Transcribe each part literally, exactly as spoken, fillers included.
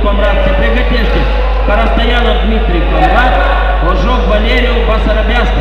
Комрад, все приготовьтесь. Карастоянов Дмитрий Комрад, Ожог Валерию Басарабяска.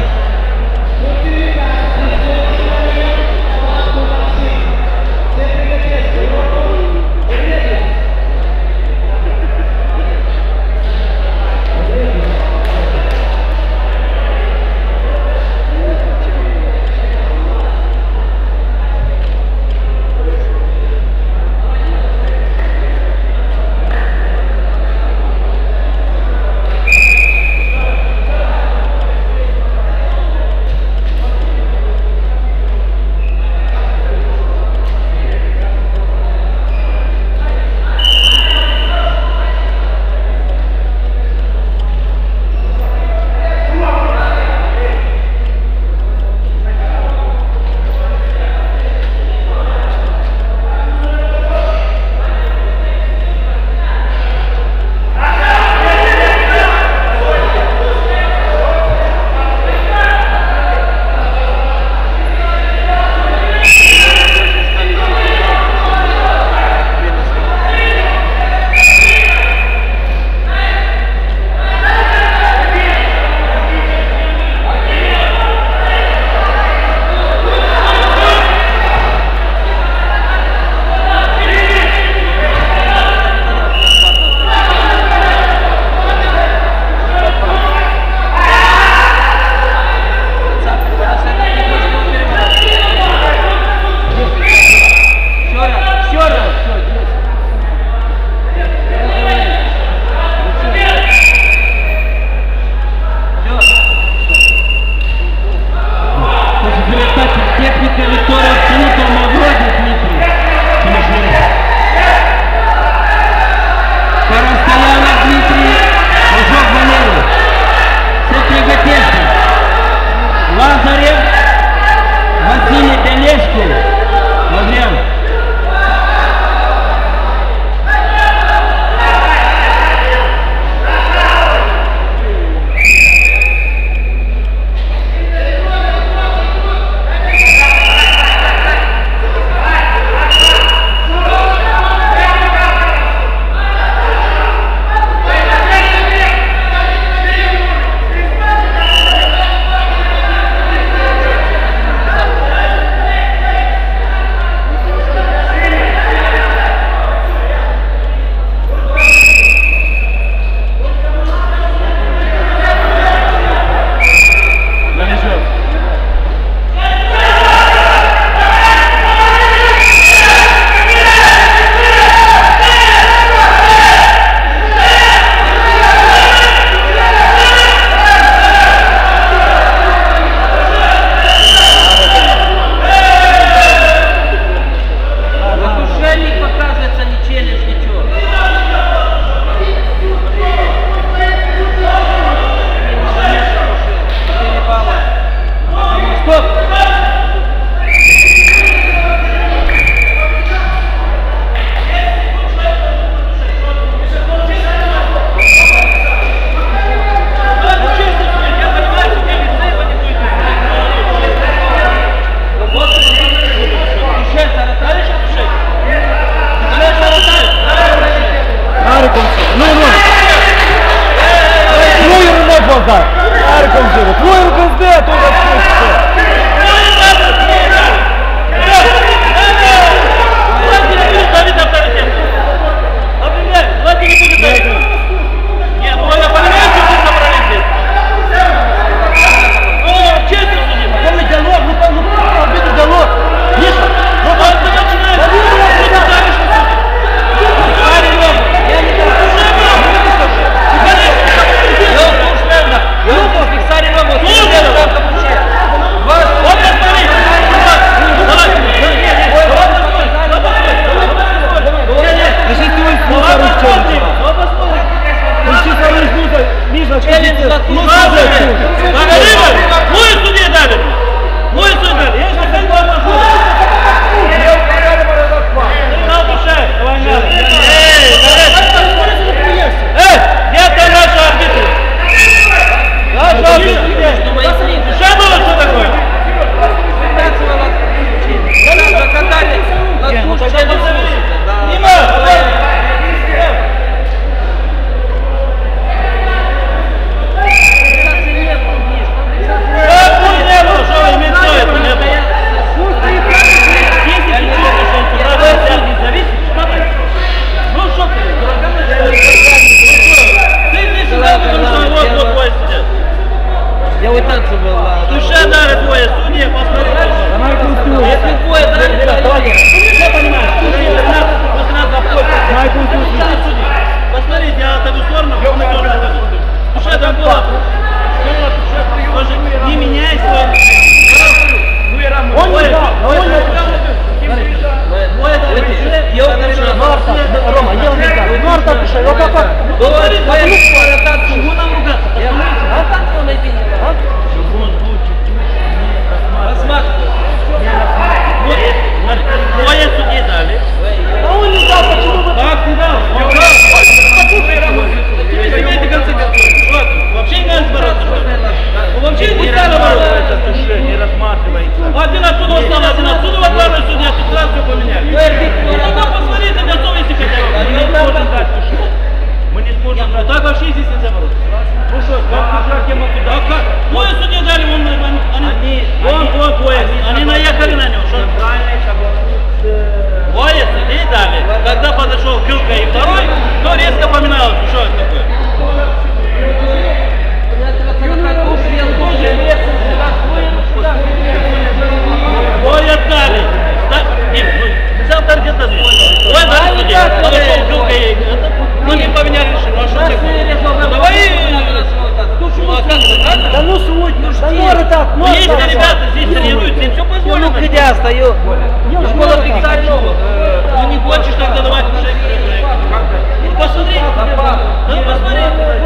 Все понимаешь? Посмотрите, я отойду в сторону, я умею тоже отойду. Душа там была. Не меняй свой. Он не дал, он не дал. Рома, ел не дал. Марта пиши, вот так вот. Говорит, чего нам ругаться? А как он найти не дал? Рассматривай. Двое судей дали. А он не дал, почему вы... Как не дал? Он дал. Послушай, Рома. Тебе себе концы концов. Вообще не надо бороться. Вообще не надо бороться. Не рассматривается. Один отсюда устал, один отсюда, вот главный судья, тут сразу все поменяли. Ну тогда посмотрите, готовы если хотят. Мы не сможем дать тушу. Мы не сможем дать. Так вообще здесь нельзя бороться. Ну что, как я могу дать? Двое судей дали, он, они, он, он, двое, они наехали на него. Двое судей дали. Когда подошел Килка и второй, то резко поменялось. Что это такое? Ой, отдали. Нет, нельзя авторитет назвать. Ой, дали судей. Подошел Килка и... Ну не поменяли решение. Ну а что такое? Давай... Ну а как это? Да ну свой, ну что? Есть ребята здесь тренируются, им все позволено. Ну где остается? Школа официального. Ну не хочешь, тогда давай кушай. Ну посмотри. Ну посмотри.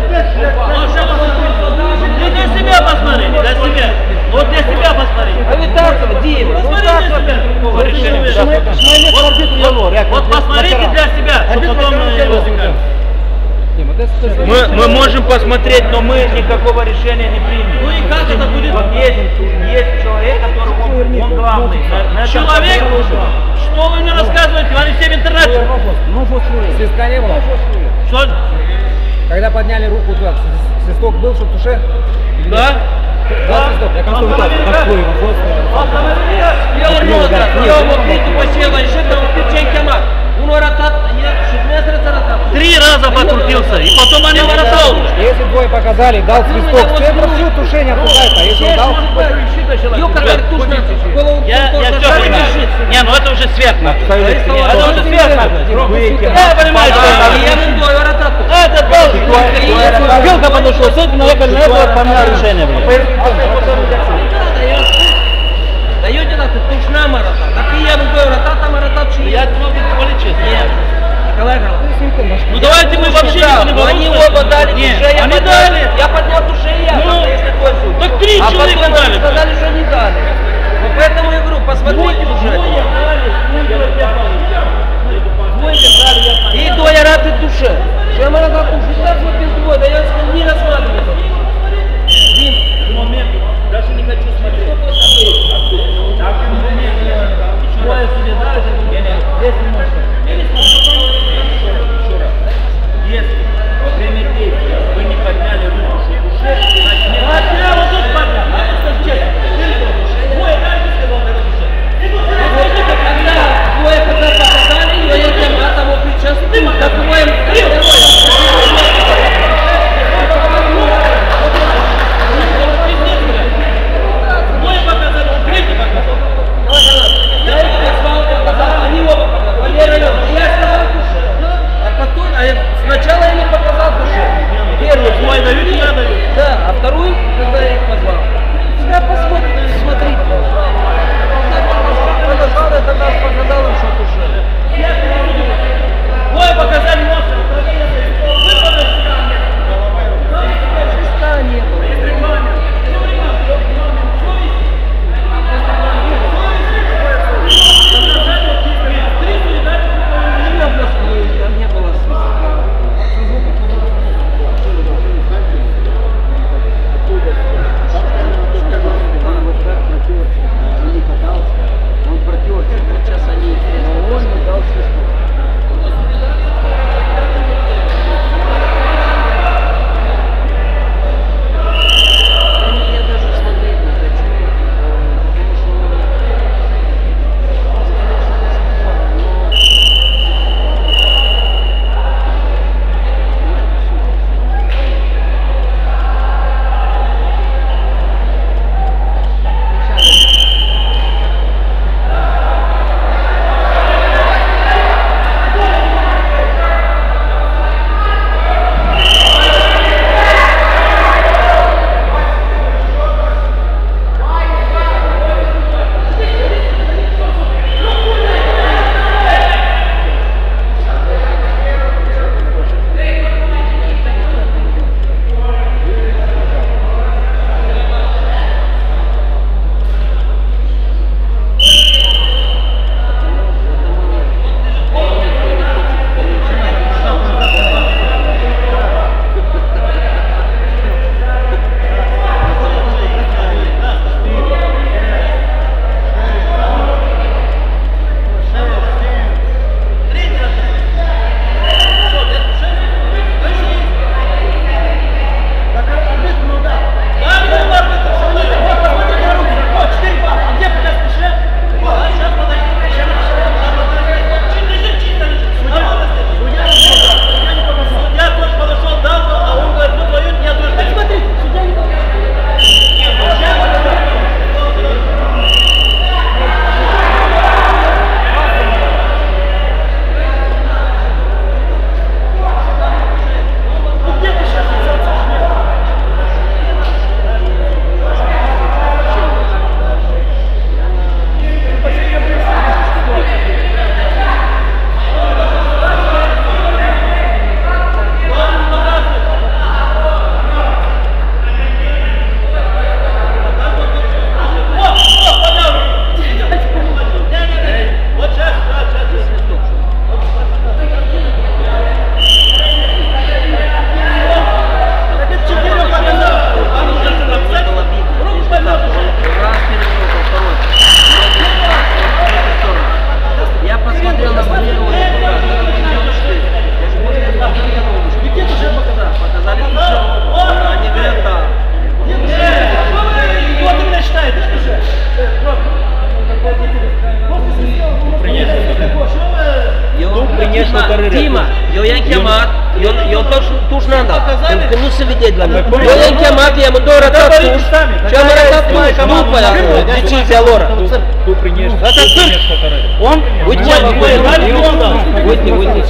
Ну для себя посмотри, для себя. Вот для себя посмотри. А ведь так, Дима, посмотри для себя. Вот посмотрите для себя, что потом возникает. Мы, мы можем посмотреть, но мы никакого решения не примем. Ну и как это будет? Вот есть, есть человек, который он, он главный. На, на человек? Что вы мне рассказываете? Они все в интернете. Свистка не было? Что? Когда подняли руку туда, свисток был, что в туше? Да? Да, свисток. Я концу так, как твой вопрос. Я вот видите, посела, еще там печеньки мак. Три раза покрутился, и потом они воротал. Если двое показали, дал свисток, центр, все, тушение обсуждается. Если он дал... Я, я все понимаю. Не, ну это уже свет надо. Это уже свет надо. Я понимаю, что это дал. Белка подошел, с этим наехали на это, поменял решение. Даете нас тушна маратат. Такие я буду ратата маратат шли. Я тебе могу говорить честно. Нет. Николай Карлович. Ну давайте мы вообще не будем. Они оба дали туше. Они дали. Я поднял туше и я. Ну, так три человека дали. А сказали, что не дали. Вот поэтому я говорю, посмотрите уже. И двое раты туше. Что я маратат туше? Так вот без двое. Да я не рассматриваю. Дим, момент. Даже не хочу смотреть. Двое судей дали, если можно. Если во время действия вы не подняли руку, значит нет. А я вот тут поднял. Это честно. Двое дальше сказал, это душе. Когда двое когда показали, я этим братом причастным, так двое сначала я не показал душе. Первый двое дают, я даю. Да, а второй, когда я их позвал. Всегда посмотрите, смотрите. Подожал, я тогда показал им, что душе. Двое показали нос. Свиста не было. eu tuș n-am dat, pentru că nu se vede la mine. Eu i-am chemat, i-am îndoi arătat tuș și am arătat tuș după decizia lor. Tu prinești, Asta tu prinești hotărâre. Он? Uite ce am făcut. Uite, uite.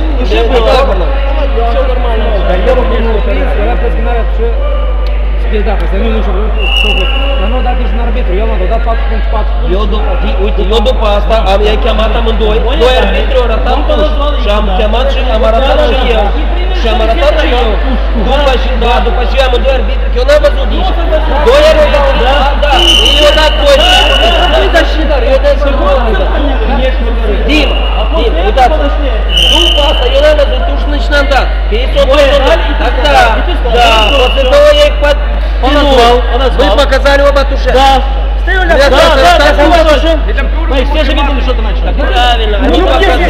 Dar eu nu prins, era prescânarea ce spiedată, să nu nu știu, dar nu a dat nici un arbitru, el m-a dat patru punct patru. Eu, uite, eu după asta am i-am chemat amândoi, doi arbitri au arătat tuș și am chemat și am arătat și eu. Și am arătat și eu. După și, da, după și amândoi arbitri, că eu n-am văzut nici. Doi arbitri, da, da, eu dat doi. Nu-i da și dar, eu dat să nu am dat. Dima, Dima, uitați, după asta eu n-am văzut tuș nici n-am dat. Că ei s-o dat. Так, да, да, после того я их под... Он назвал, он назвал. Вы показали оба туше. Да. Стояли, да, да, да, да, да, мы все же видели, что ты начал. Правильно, они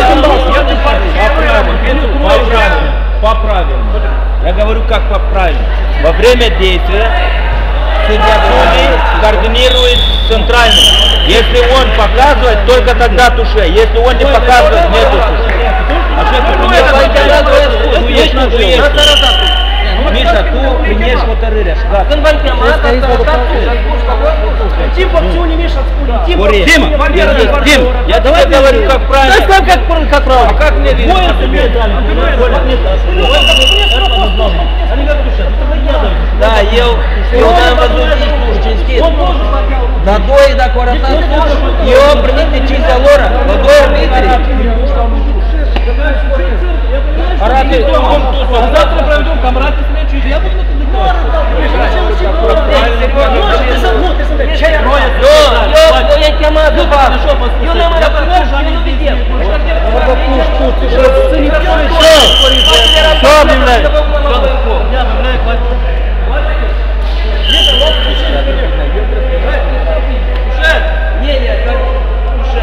показали. По правильному. Я говорю, как по правильному. Во время действия судья координирует центрально. Если он показывает, только тогда туше. Если он не показывает, нет туше. А что это? Ну есть, ну есть. Миша, tu primești hotărârea. Când v-am chemat, ați arătat tuș. Тим по пчуне, Миша, Тим. Дима, Дим, я давай говорю, как правильно. Да скажи, как правильно. А как мне видно? Da, eu, eu n-am văzut nici tuș, cinstit. Dar doi, dacă au arătat tuș, eu am primit decizia lor, la doi arbitri. Arată, cum tu s-o? Завтра проведем камраты встречу, и я буду на Eu i-am chemat după asta. Eu n-am arătat tuș și eu nu vedem. Что объявляет? Не, не, как уже.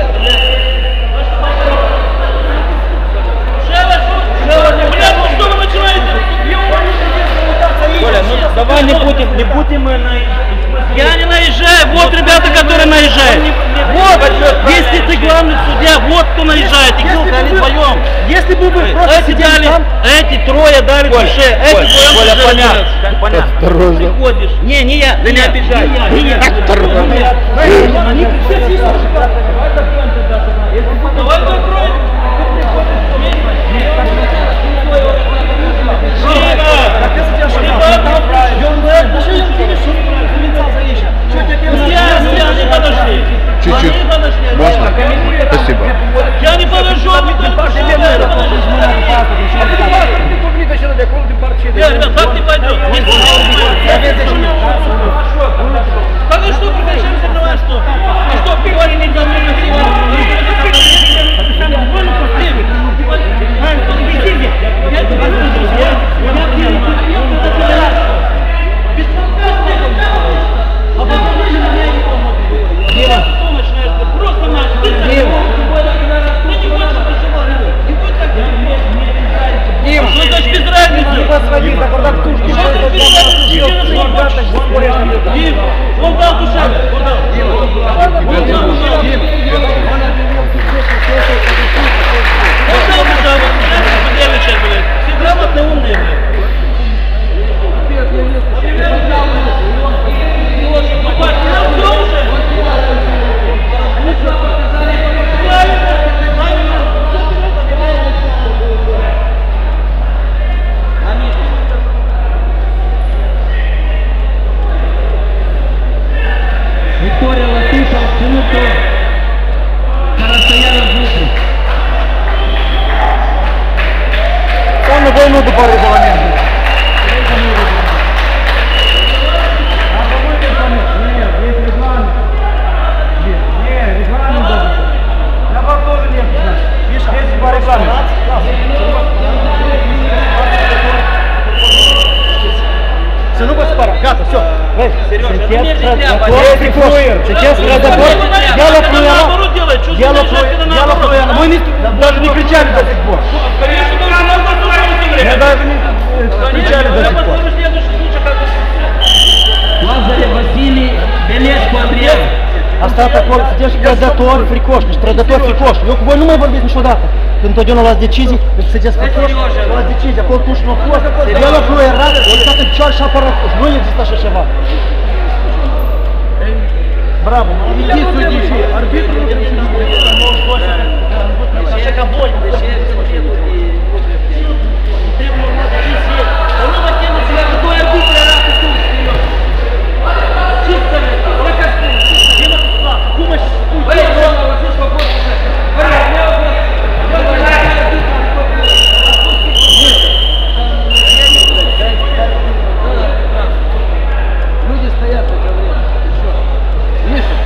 Коля, ну давай не будем, не будем мы на... Я не наезжаю, вот ребята, которые наезжают. Вот, если ты главный судья, вот кто наезжает, и кто они вдвоем. Если бы вы просто эти дали, эти трое дали душе, эти вдвоем Коля, понятно, понятно. приходишь. Не, не я, Ты не обижай. Не я. Давай закроем. Чуть-чуть. Можно? Спасибо. Я не подожду, а вы только что как ты пойдешь? Так и что, прекращаем соревнования, что? И что, пивали не должны Он дал душа. Все грамотные, умные. Виктория Латыша абсолютно на расстоянии двух. Самый войну до поры регламента. Сейчас разобор. Дело наоборот делает. Что Дело делает наоборот? Мы не, даже не кричали до сих пор. Конечно, мы уже наоборот все время. Мы даже не кричали до сих пор. Лазарев Василий, Белецко Андрей. Asta acolo, să știi că dator fricoș, niște trădători fricoși. Eu cu voi nu mai vorbesc niciodată. când întotdeauna luați decizii, deci sunteți făcoși, luați decizii, acolo tuși nu a fost, el a fost erat, o stat în picioare și a apărat tuși, nu există așa ceva. Bravo, nu vedeți unde și arbitrul, așa ca voi. Trebuie urmat decizie, dar nu vă chemă să ia că doi arbitri era cu tu. Ce să vezi? Ăla ca spune, chemă cu tu, cum își spui? Băi, nu, mă lăsați pe pot. Băi, nu, люди стоят в это время. Еще. Миша.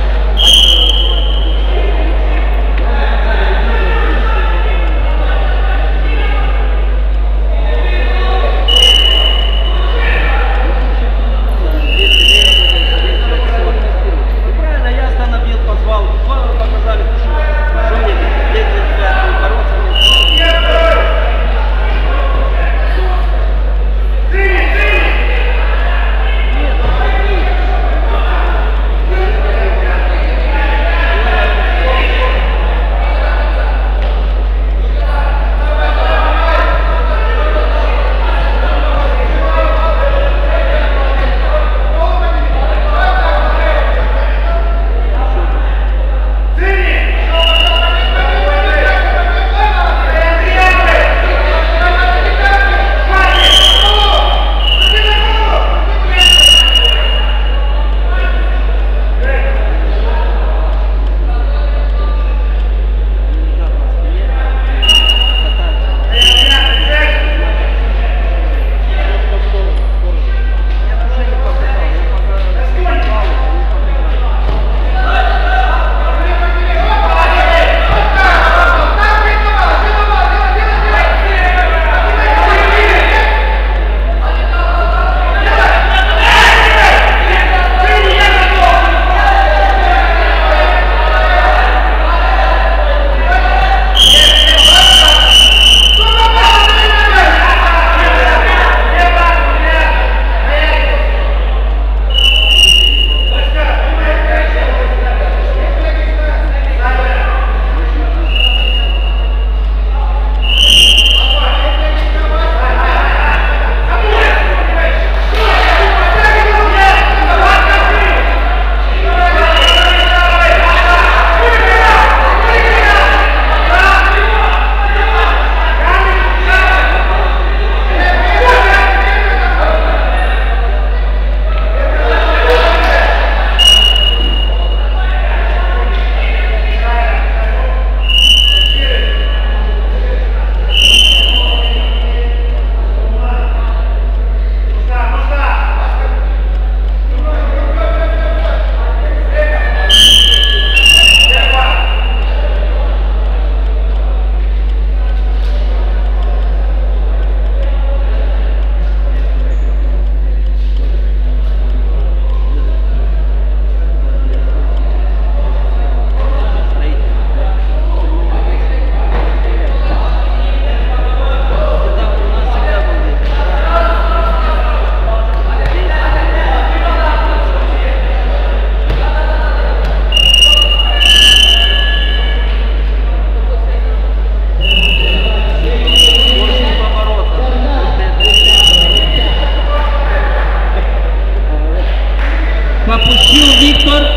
Виктор,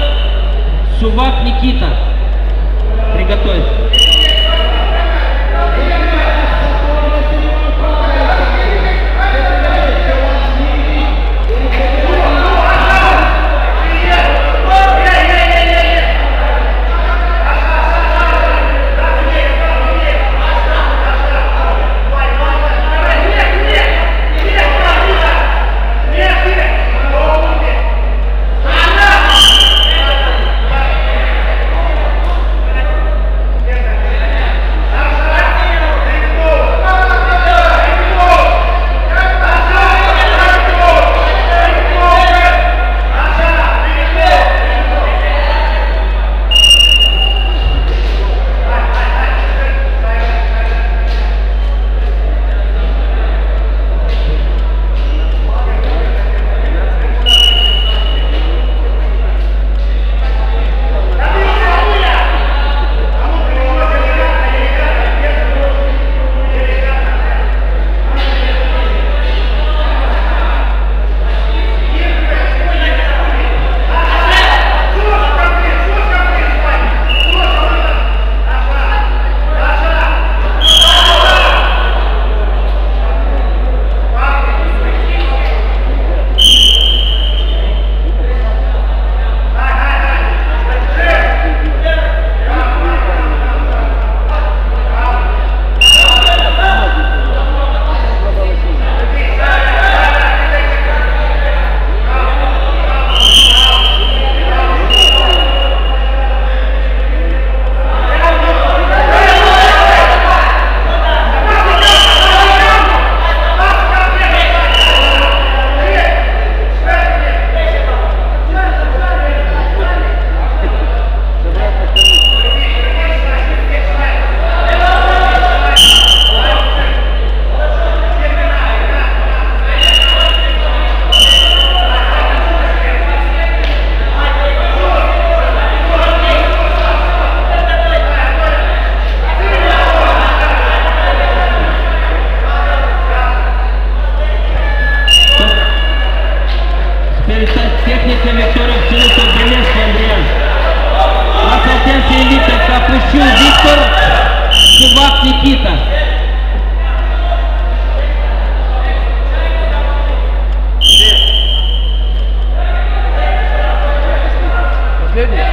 Сувак Никита. Приготовься. Yeah. Техника Виктория обтянута Белецкий Андриан. На Салтенце Элита Капущу Виктор, Сувак Никита. Последний?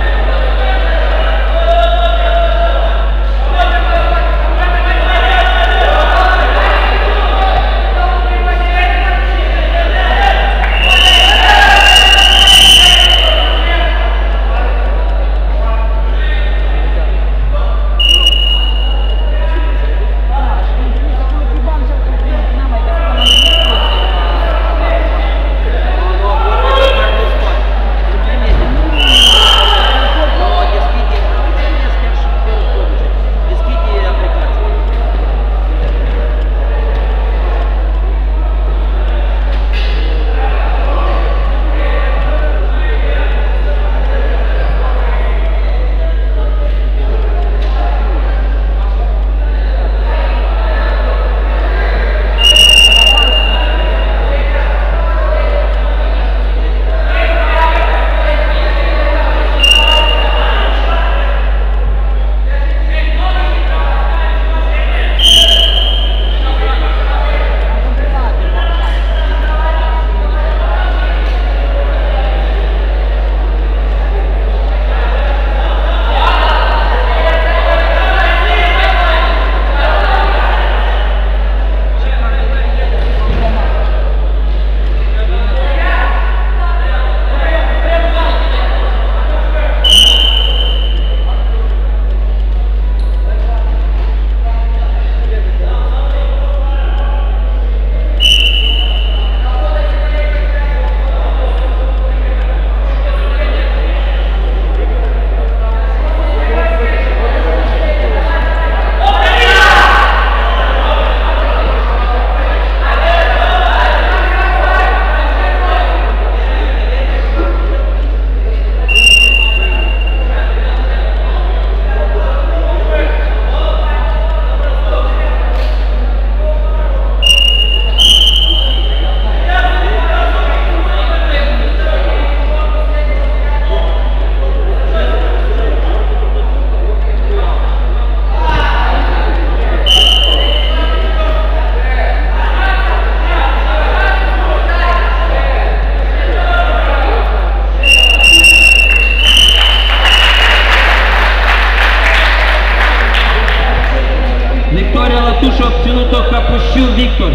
Латушев обтянуто Капущу Виктор.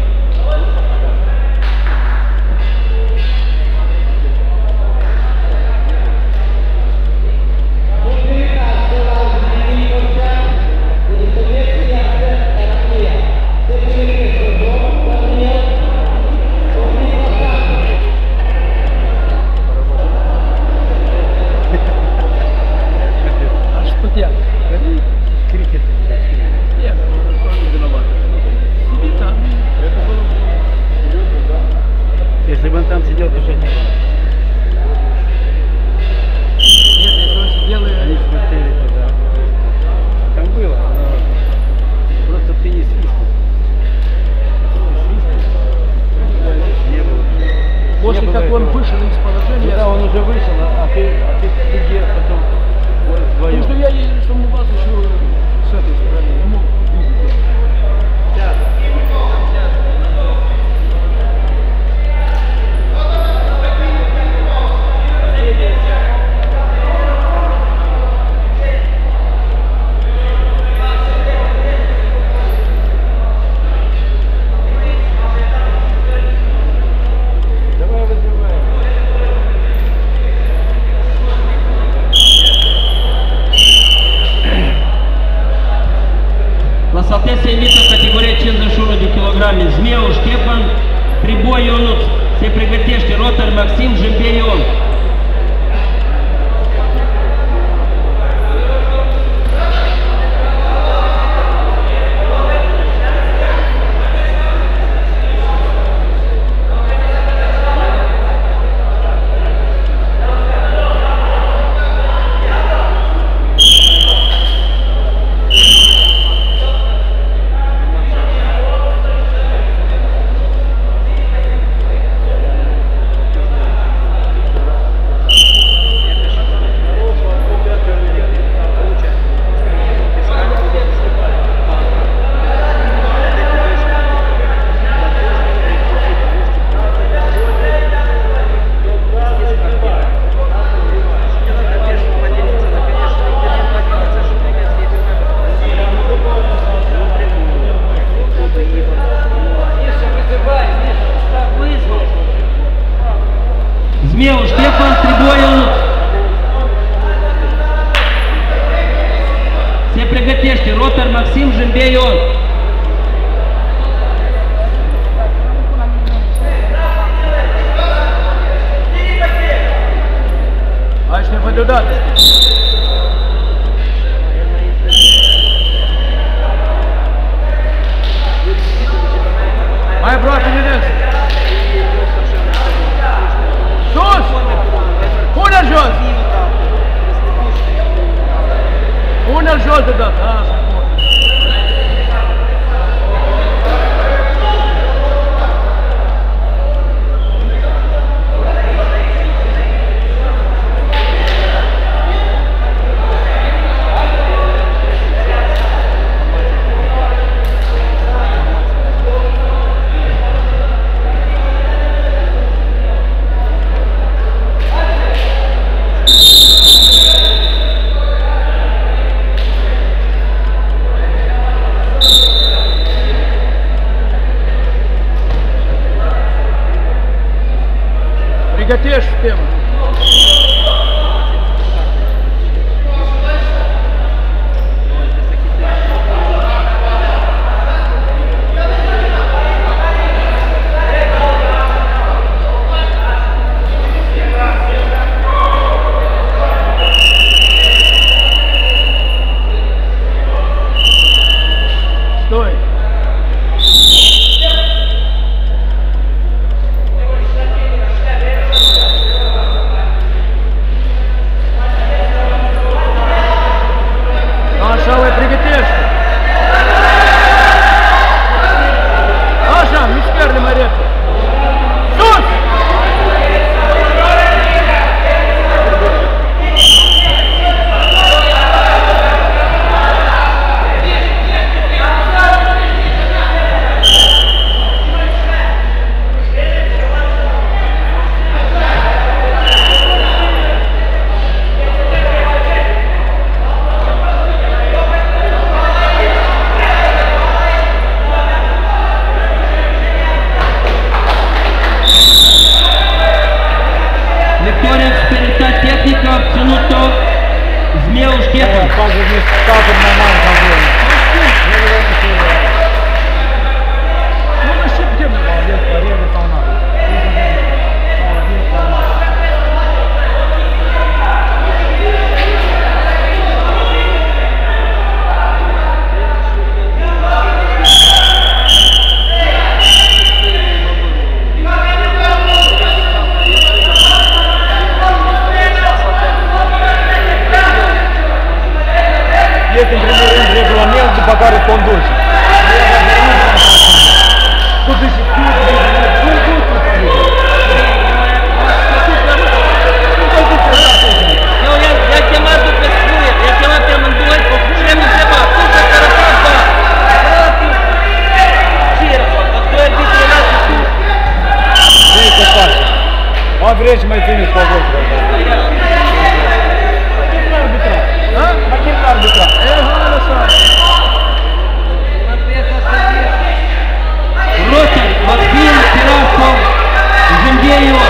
Если бы он там сидел, то уже не было. Нет, если он сидел, и они смотрели туда. Там было, но просто ты не свистнул. Не было. После не как было он этого. вышел из положения, Да, он уже вышел, а ты, а ты, ты где потом вдвоем? потому что я ездил, что у вас еще с этой стороны не мог видеть. Класалтеса елита категория cincizeci și unu de kilograme. Zmeu Ștefan, Triboi Ionuț. Se pregătește Rotar Maxim Jâmperion. Zmeu Ștefan Triboiu se pregătește. Roper Maxim Jâmbei Ion. Hai și ne văd deodată. Mai aproape de des. Sus! Pune-l jos! Pune-l jos deodată. Așa. Приготовишь тему. Стой. Așa, pregătești! Așa, mișcările mai repede! Sus! Victoria cu superioritate tehnică a obținut-o Zmeu Ștefan. Facă niște staturi mai mari ca voi. Nu mă știu ce mă Aveți părere sau nu? Este în primul rând regulament după care conduci. Tu zici, tu Eu i-a chemat după spuie, i-a chemat pe amândoi și i-am întrebat, tu ce te răsat, ba? Frate, ce era? Dar tu ai vitrinat și tu. ce te faci? Mă vrei și mai țineți pe voi. Ma chi l'arbitra? Eh, non lo so. Roper Maxim Tirasov Jâmbei Ion.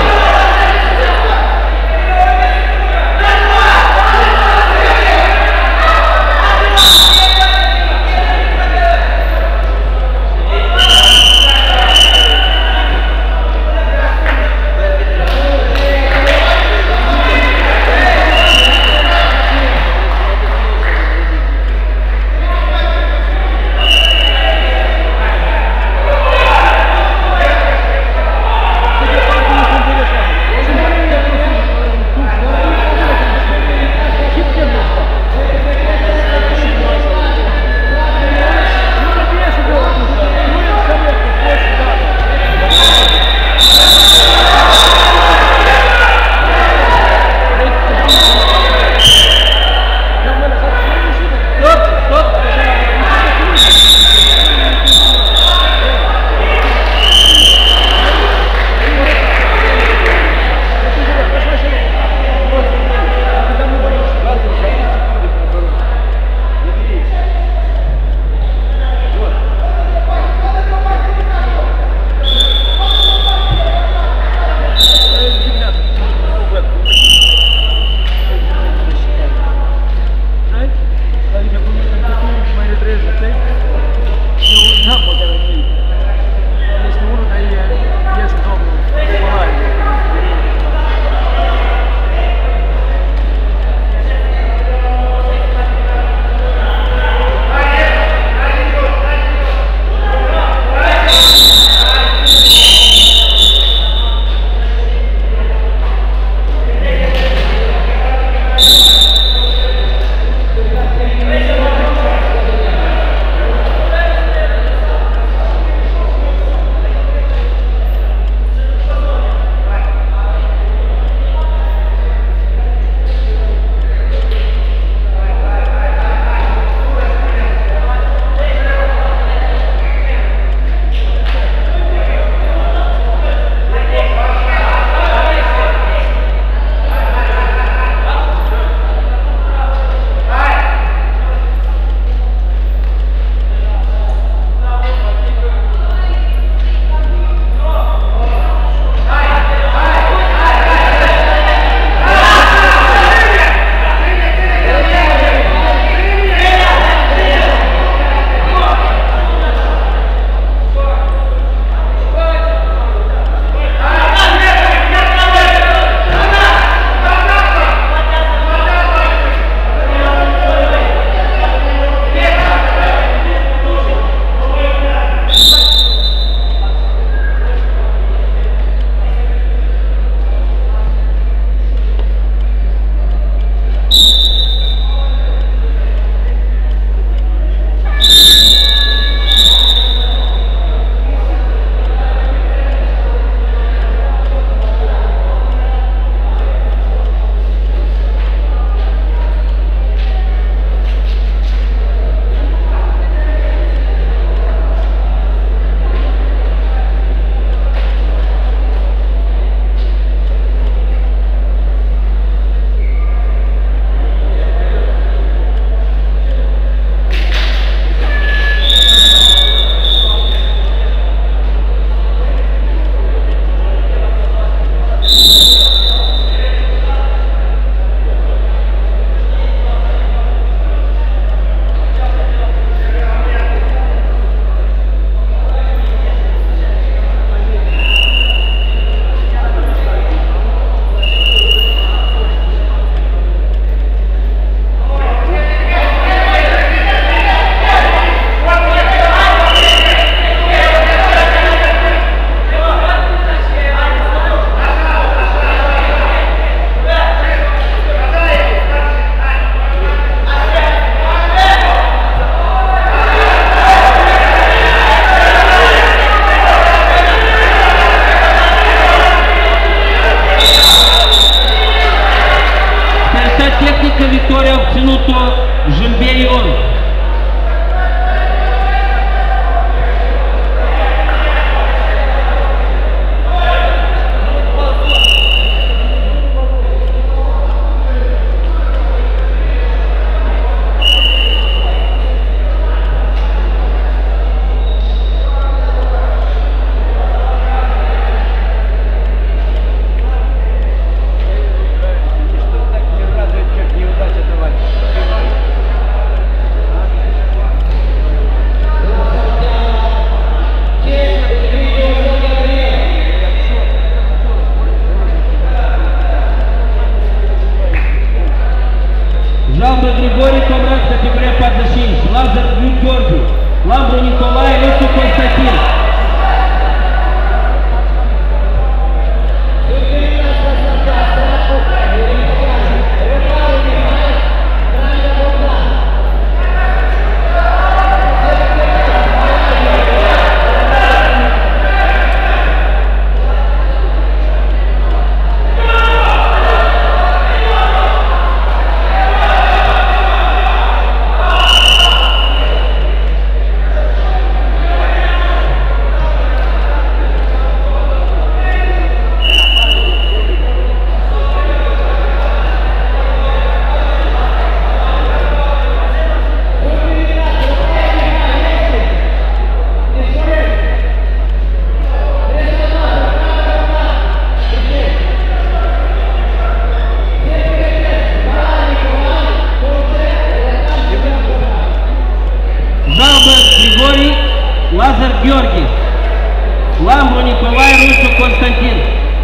obținut-o Jâmbei Ion. Жалбы Григорий, Комрад, категория двадцать шесть. Лазар Георгий. Ламбру Николай, Лысу Константин. Григорий, Лазар Георгий, Ламбру Николай, Русу Константин.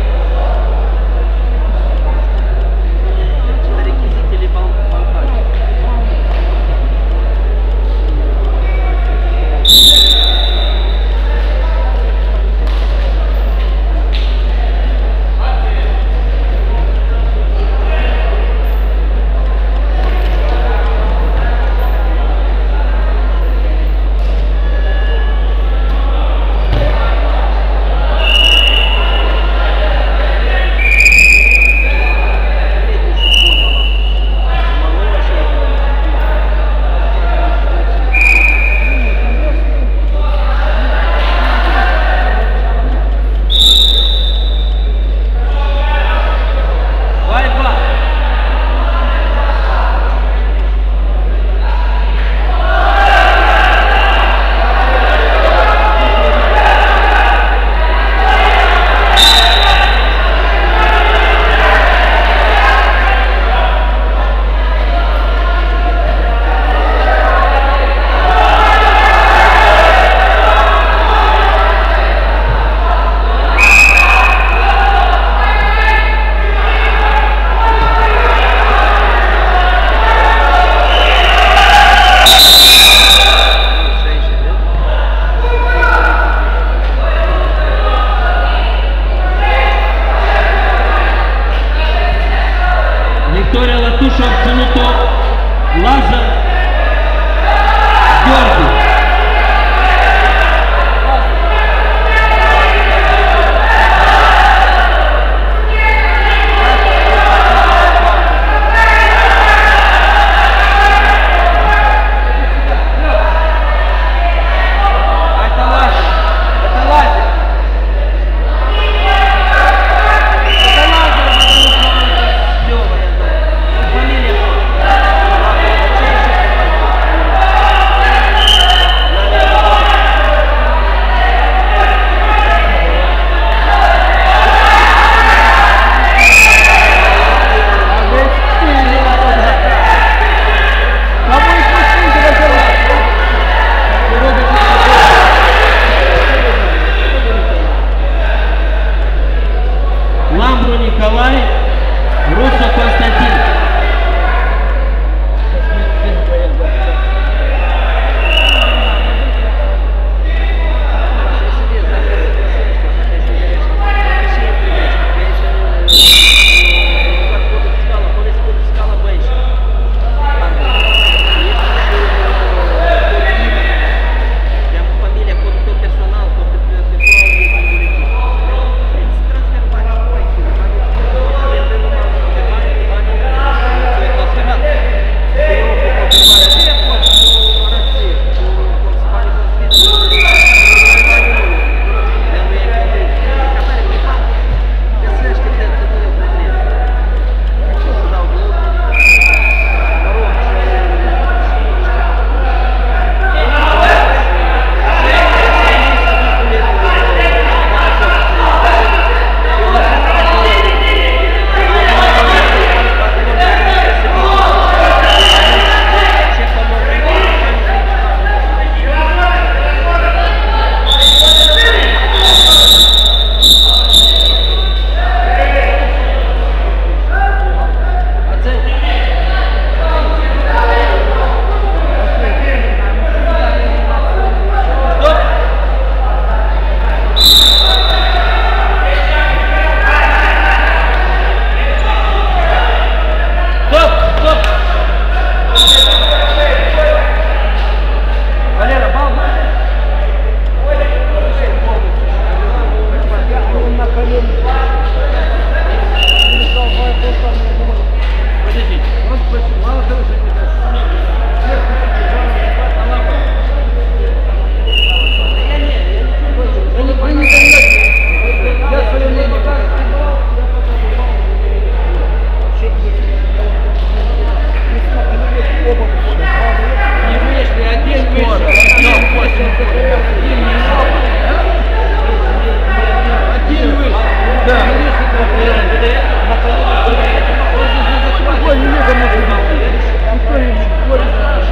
Victoria Lătuș a obținut-o Lazar Gheorghe. Фамилия. Ой, не некому никто не говорит.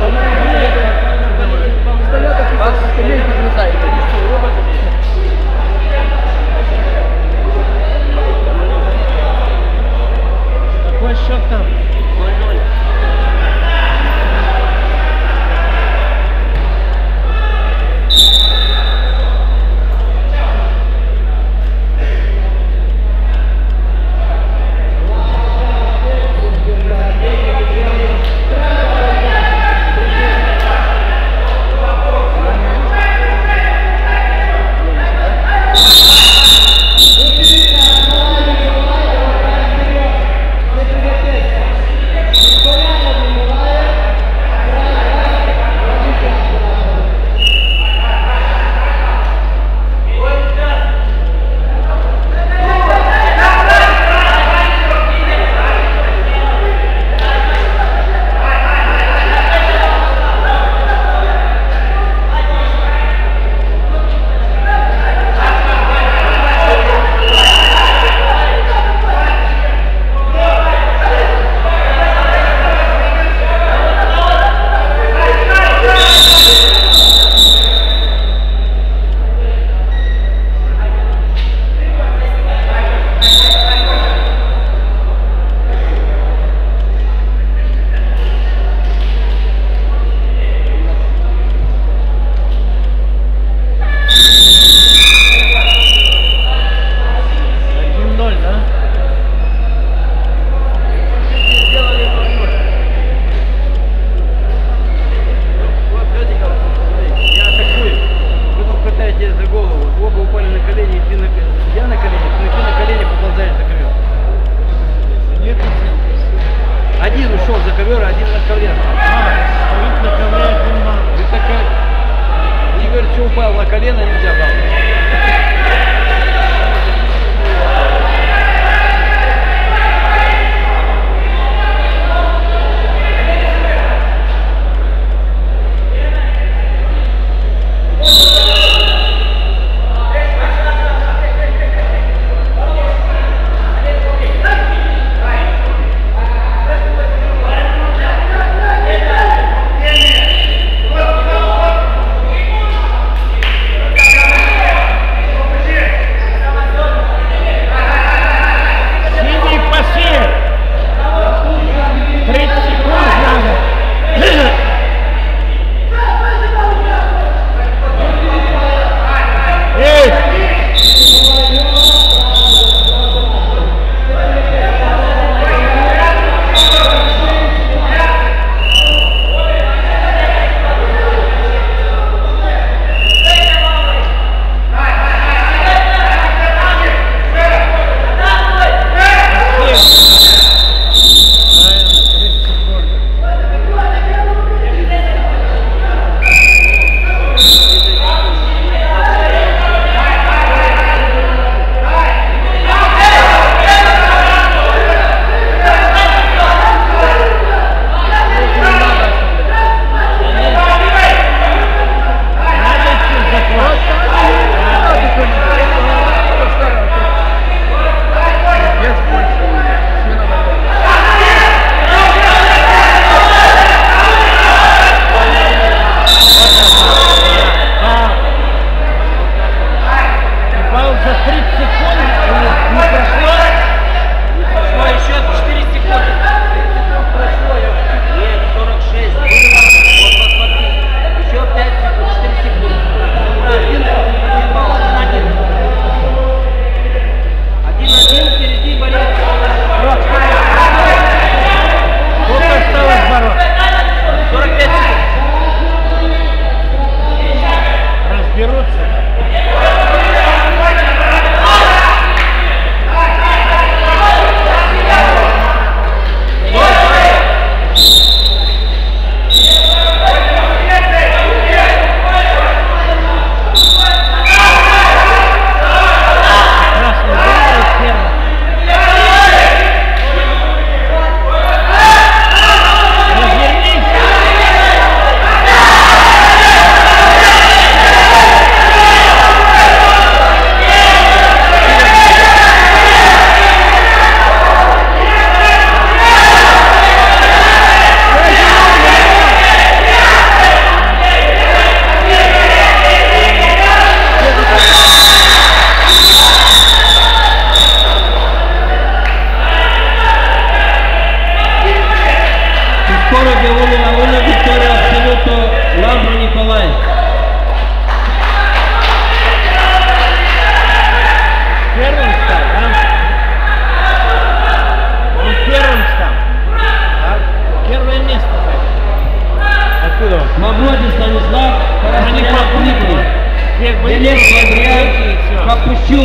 Стоят так и скамейки бросают. Какой счет там?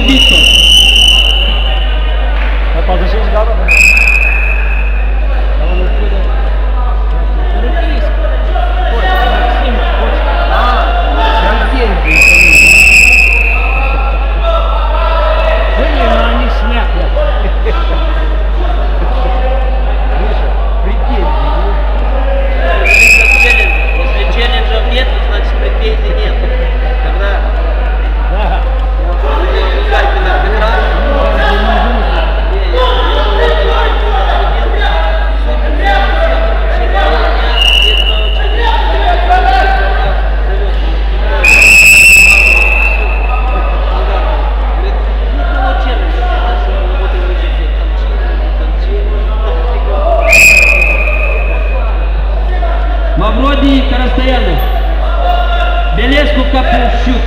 Victor. patruzeci și cinci gata, da? Мавродий Карастоянов. Белеску Капущук.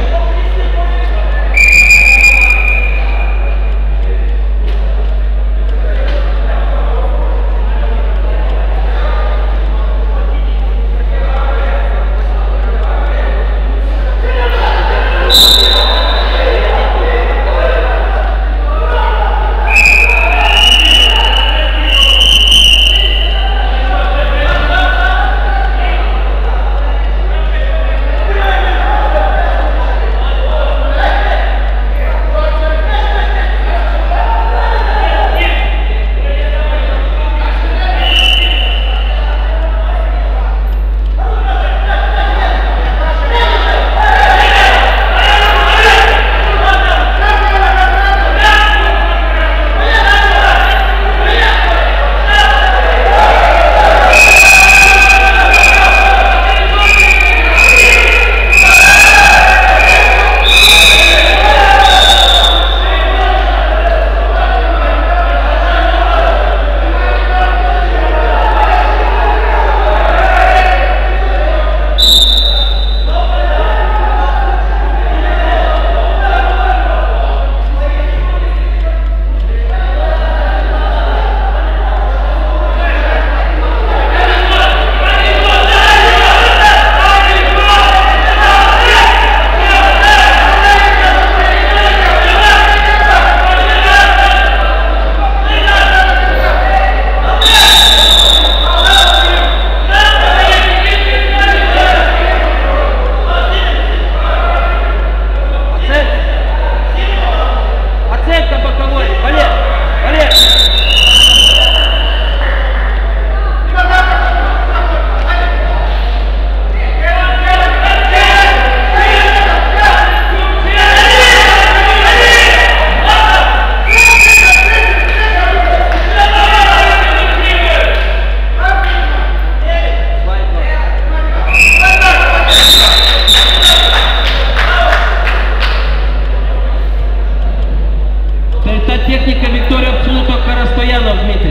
Техника Виктория обсолютно Карастоянов Дмитрий.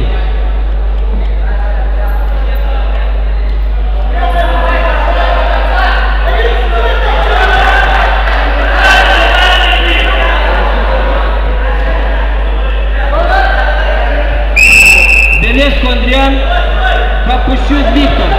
Белеску Андриан, Капущук Виктор.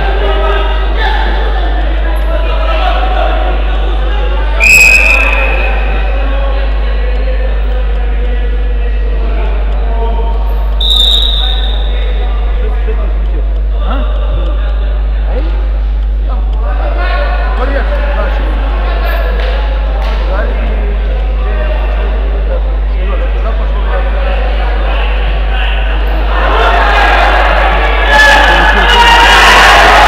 Thank you.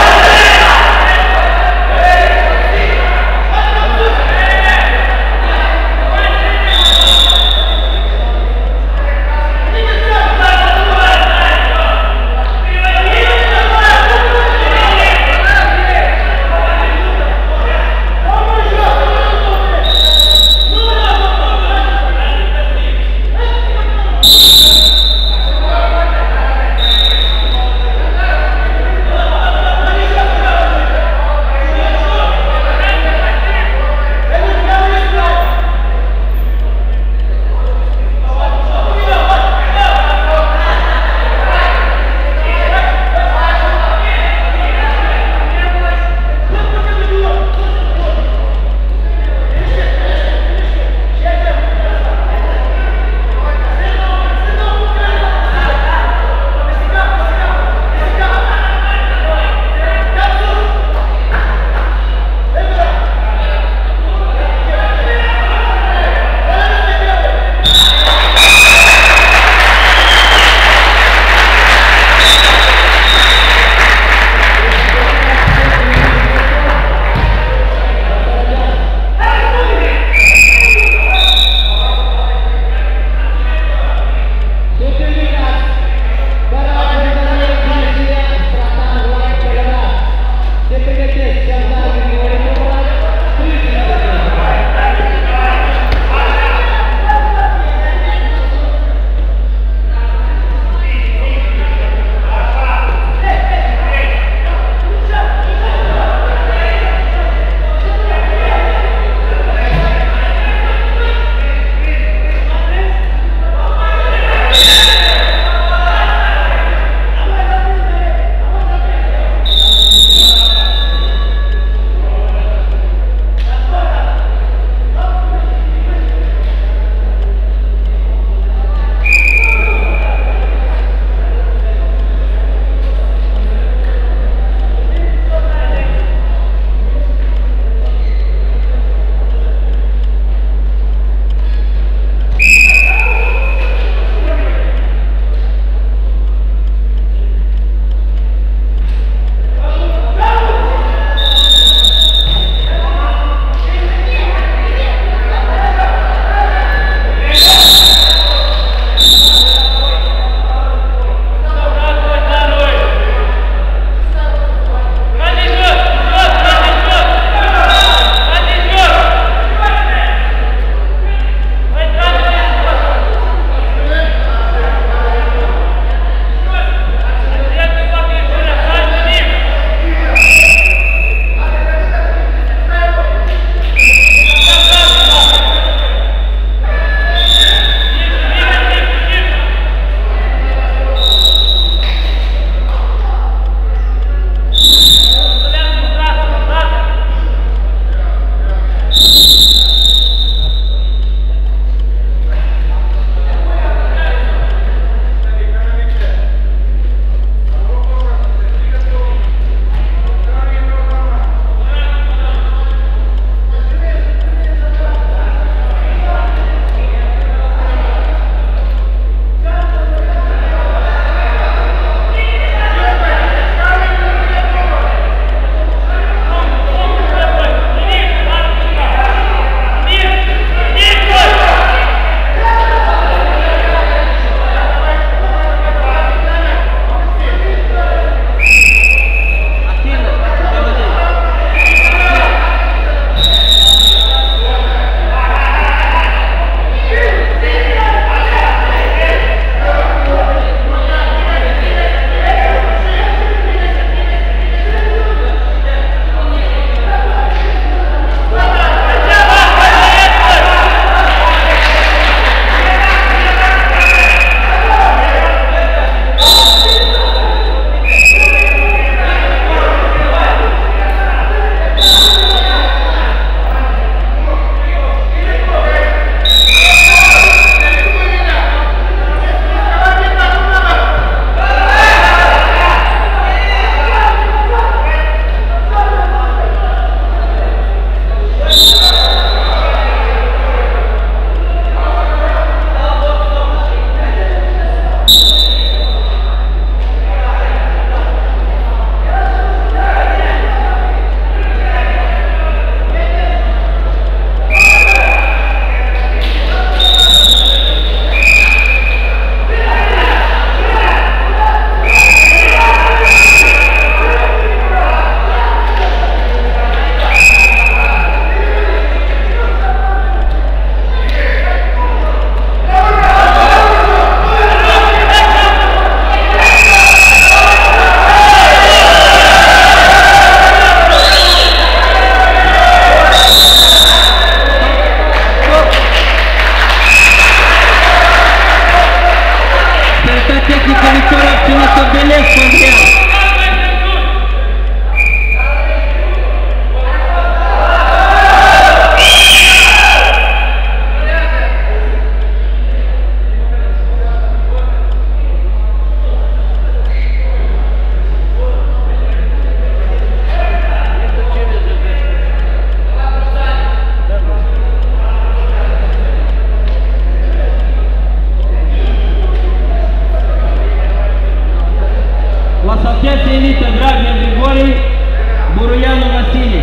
Судья се инвита Драгнев Григорий, Буруянов Василий.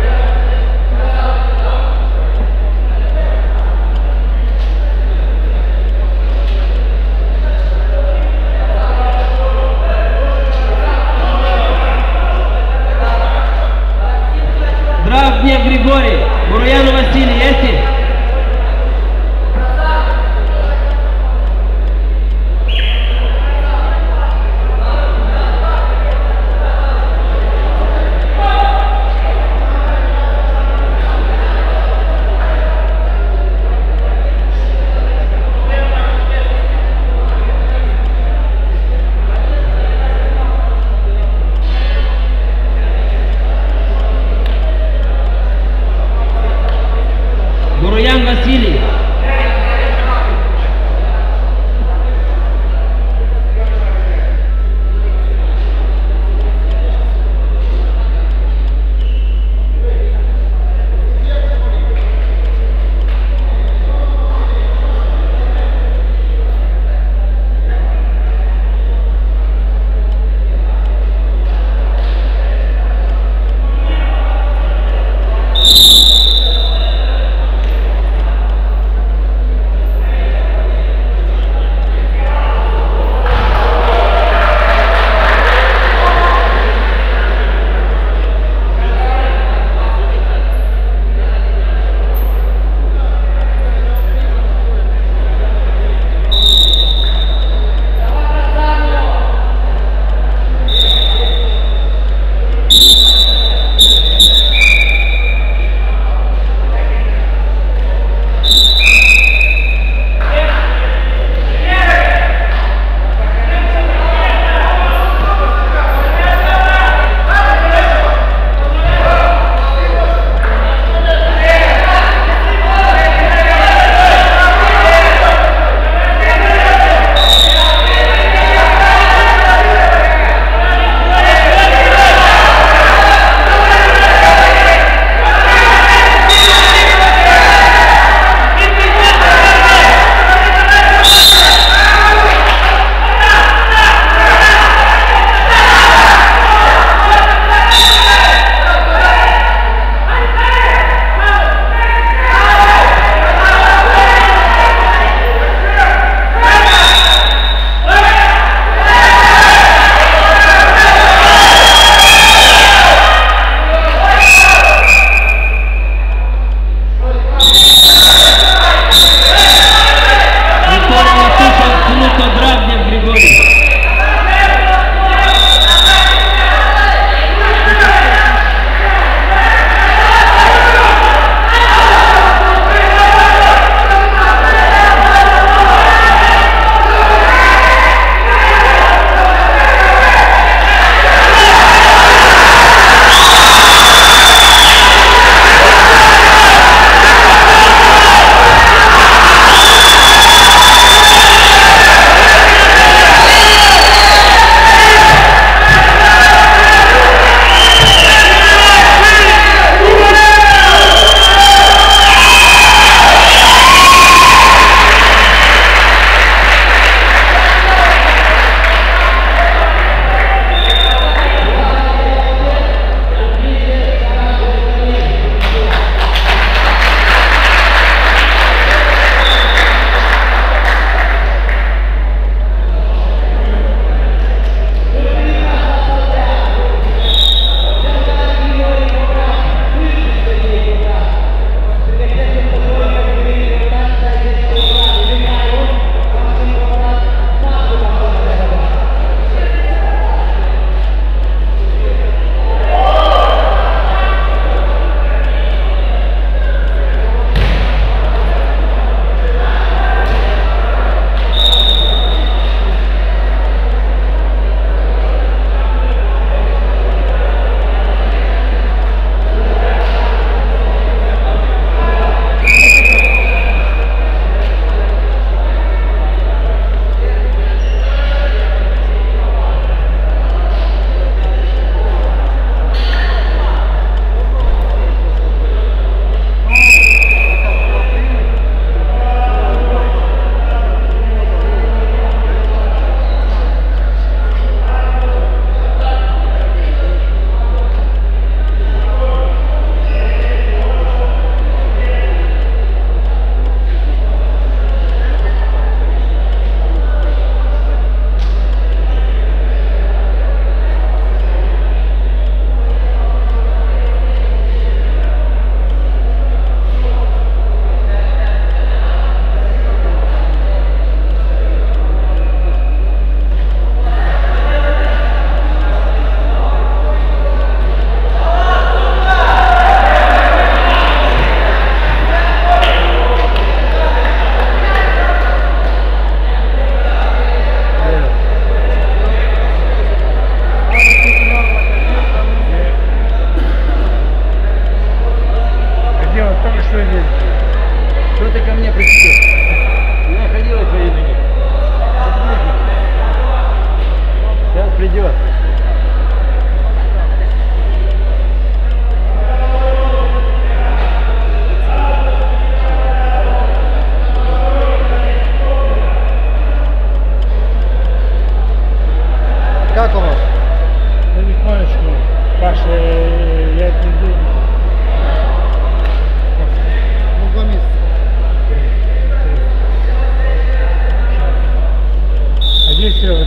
Драгнев Григорий, Буруянов Василий, есть ли?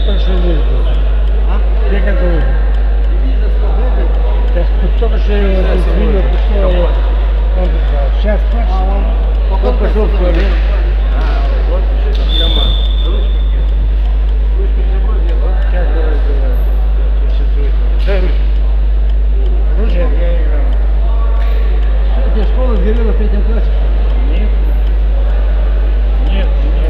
только что выиграл. А? Я как выиграл. Только что я его видел, что он сейчас он пошел в туалет. Ружье я играл. У тебя школа сгорела в третьем классе? Нет. Нет,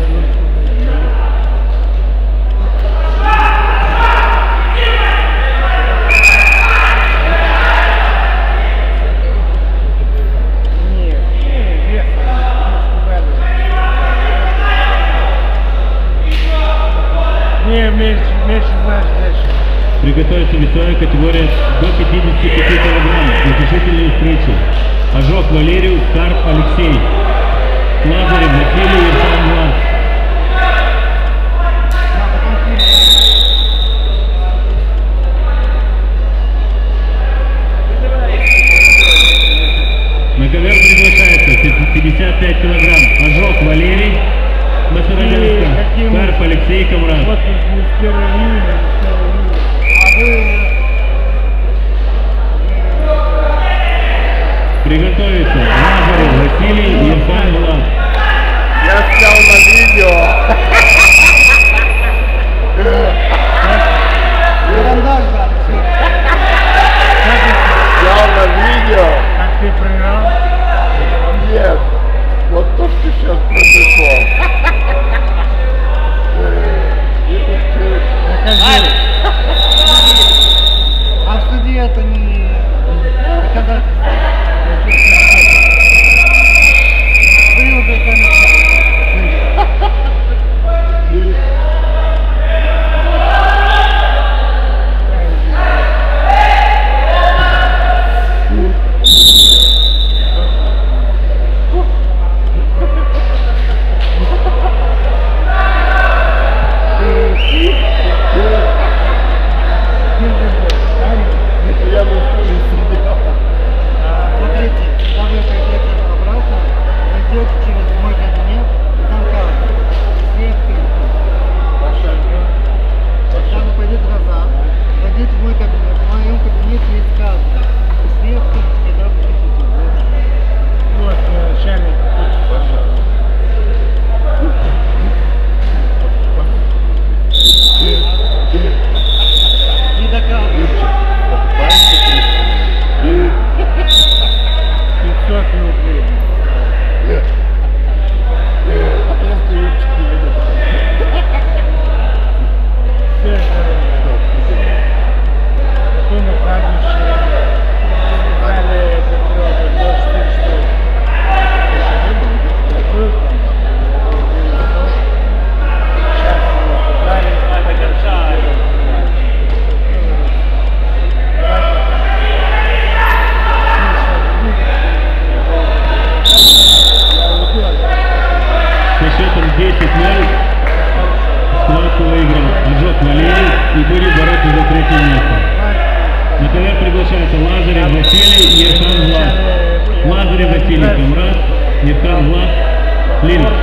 не, меньше, меньше знаешь дальше. Приготовиться весовая категория до пятидесяти пяти килограмм. Решительные встречи. Ожог Валерий, Карп Алексей. Лазарев Василий, Ирсан Влад. На ковер приглашается пятьдесят пять килограмм. Ожог Валерий, Масародянска. Карп Алексей, Камрад. Вот не с первой линии, не с первой линии. А вы... Приготовиться. Лазарев Василий, Ирфан Влад. Я снял на видео. Карандаш, да. Снял на видео. Как ты проиграл? Нет. Вот то, что сейчас произошло. А в суде это не доказательство. Вы уже Я бы хули сидел. смотрите, когда вы пойдете обратно, вы идете через мой кабинет, и там карта. Сверху. Когда вы пойдете назад, пойдете в мой кабинет, в моем кабинете есть карта. Сверху и дальше пишите. Вот, начальник. Не доказывайте. пятьсот рублей. А просто ручки не ведут. Все это кто накладывающий далее это до четырех штук. Со счетом десять ноль схватку выиграл Ожог Валерий и будет бороться за третье место. На ковер приглашается Лазарев Василий, Ирхан Влад. Лазарев Василий, Камрад, Ирхан Влад, Лина.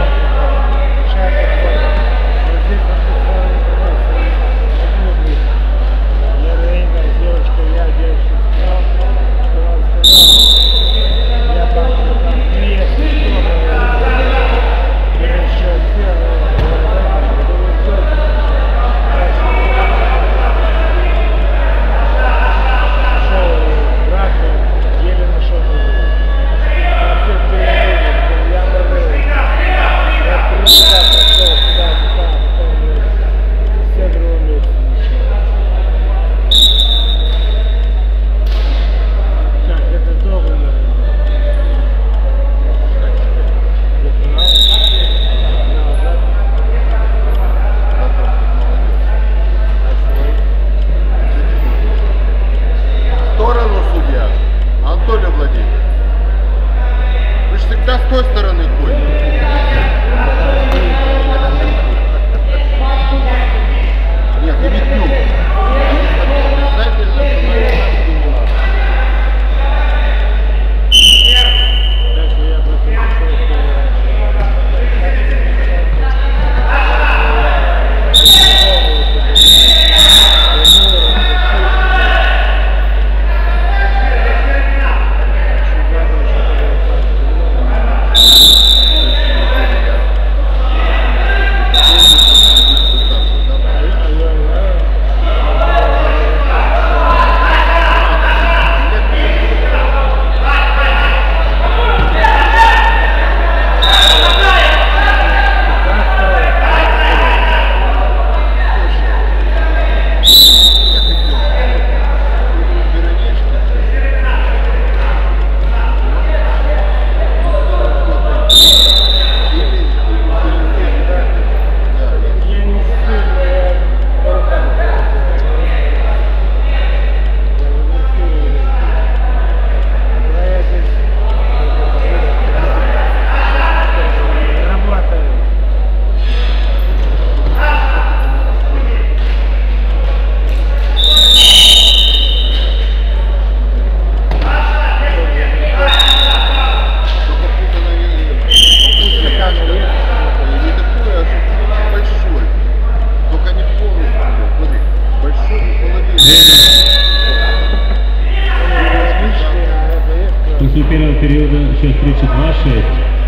После первого периода счет тридцать два шесть.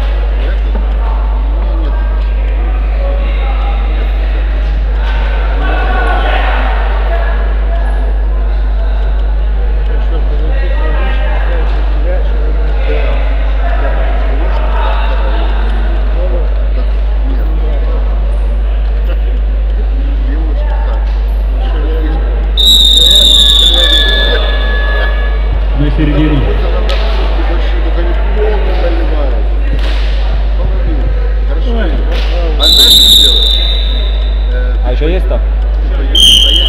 На середину. А знаешь, что делать? А еще есть там? Типа, есть,